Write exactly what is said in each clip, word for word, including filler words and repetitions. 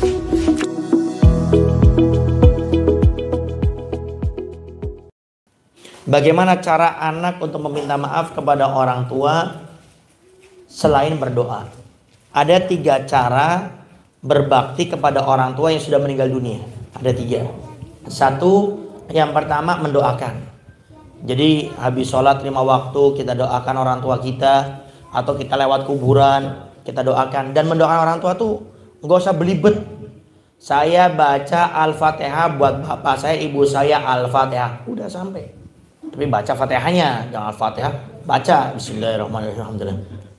Bagaimana cara anak untuk meminta maaf kepada orang tua selain berdoa? Ada tiga cara berbakti kepada orang tua yang sudah meninggal dunia. Ada tiga. Satu, yang pertama mendoakan. Jadi habis sholat lima waktu kita doakan orang tua kita, atau kita lewat kuburan kita doakan. Dan mendoakan orang tua tuh nggak usah belibet. Saya baca Al-Fatihah buat bapak saya, ibu saya, Al-Fatihah, udah sampai. Tapi baca Fatihahnya, jangan Al-Fatihah, baca Bismillahirrahmanirrahim.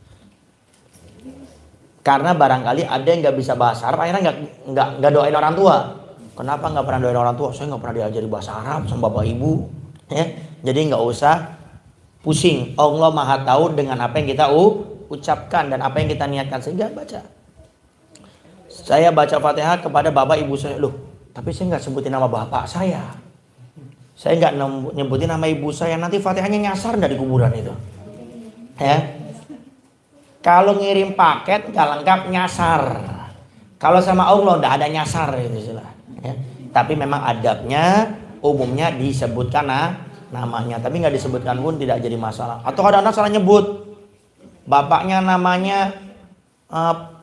Karena barangkali ada yang nggak bisa bahasa Arab, akhirnya nggak nggak nggak doain orang tua. Kenapa nggak pernah doain orang tua? Saya nggak pernah diajari bahasa Arab sama bapak ibu. Ya, jadi nggak usah pusing. Allah Maha tahu dengan apa yang kita ucapkan dan apa yang kita niatkan, sehingga baca. Saya baca Fatihah kepada bapak ibu saya, loh, tapi saya nggak sebutin nama bapak saya. Saya nggak nyebutin nama ibu saya, nanti Fatihahnya nyasar dari kuburan itu. Ya. Kalau ngirim paket nggak lengkap nyasar. Kalau sama Allah nggak ada nyasar itu istilah. Ya. Tapi memang adabnya umumnya disebutkan nah, namanya, tapi nggak disebutkan pun tidak jadi masalah. Atau ada anak salah nyebut, bapaknya namanya uh,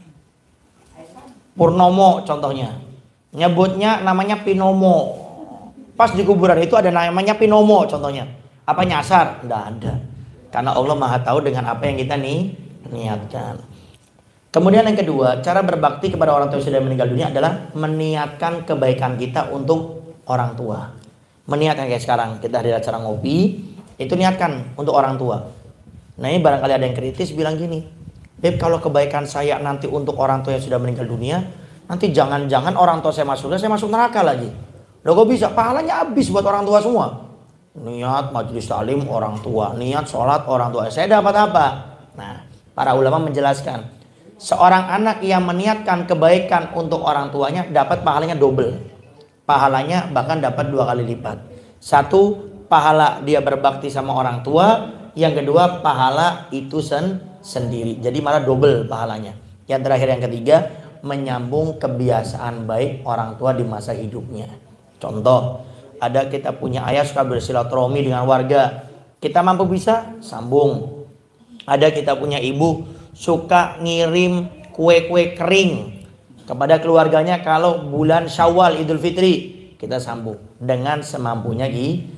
Purnomo contohnya, nyebutnya namanya Pinomo. Pas di kuburan itu ada namanya Pinomo contohnya. Apa nyasar? Nggak ada. Karena Allah Maha tahu dengan apa yang kita nih niatkan. Kemudian yang kedua, cara berbakti kepada orang tua yang sudah meninggal dunia adalah meniatkan kebaikan kita untuk orang tua. Meniatkan kayak sekarang kita di acara ngopi, itu niatkan untuk orang tua. Nah ini barangkali ada yang kritis bilang gini, Beb, kalau kebaikan saya nanti untuk orang tua yang sudah meninggal dunia, nanti jangan-jangan orang tua saya masuk, saya masuk neraka lagi. Loh kok bisa? Pahalanya habis buat orang tua semua. Niat majelis taklim orang tua, niat sholat orang tua. Saya dapat apa? Nah, para ulama menjelaskan, seorang anak yang meniatkan kebaikan untuk orang tuanya dapat pahalanya double. Pahalanya bahkan dapat dua kali lipat. Satu, pahala dia berbakti sama orang tua. Yang kedua, pahala itu sen sendiri. Jadi malah double pahalanya. Yang terakhir, yang ketiga, menyambung kebiasaan baik orang tua di masa hidupnya. Contoh, ada kita punya ayah suka bersilaturahmi dengan warga, kita mampu bisa sambung. Ada kita punya ibu suka ngirim kue-kue kering kepada keluarganya kalau bulan Syawal Idul Fitri, kita sambung dengan semampunya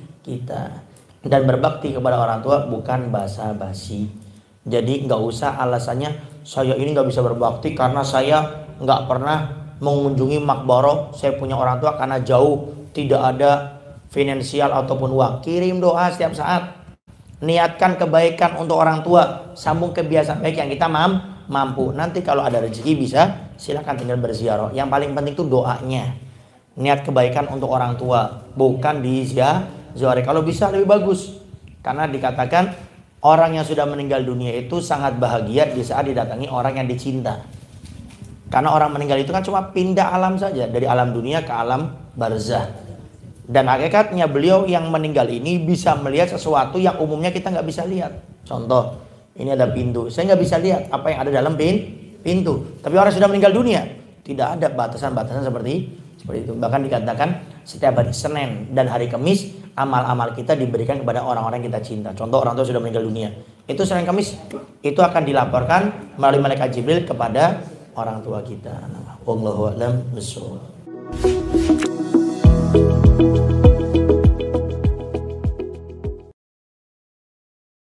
kita. Dan berbakti kepada orang tua bukan basa-basi. Jadi nggak usah alasannya saya ini nggak bisa berbakti karena saya nggak pernah mengunjungi makbaro, saya punya orang tua karena jauh, tidak ada finansial ataupun uang. Kirim doa setiap saat. Niatkan kebaikan untuk orang tua, sambung kebiasaan baik yang kita mampu. Nanti kalau ada rezeki bisa silakan tinggal berziarah. Yang paling penting itu doanya. Niat kebaikan untuk orang tua, bukan diziarah. Kalau bisa lebih bagus. Karena dikatakan orang yang sudah meninggal dunia itu sangat bahagia di saat didatangi orang yang dicinta. Karena orang meninggal itu kan cuma pindah alam saja, dari alam dunia ke alam barzah. Dan hakikatnya beliau yang meninggal ini bisa melihat sesuatu yang umumnya kita nggak bisa lihat. Contoh, ini ada pintu, saya nggak bisa lihat apa yang ada dalam pintu. Tapi orang sudah meninggal dunia, tidak ada batasan-batasan seperti seperti itu. Bahkan dikatakan setiap hari Senin dan hari Kamis amal-amal kita diberikan kepada orang-orang yang kita cinta. Contoh, orang tua sudah meninggal dunia, itu Senin Kamis itu akan dilaporkan melalui malaikat Jibril kepada orang tua kita. Wallahu a'lam bishawab.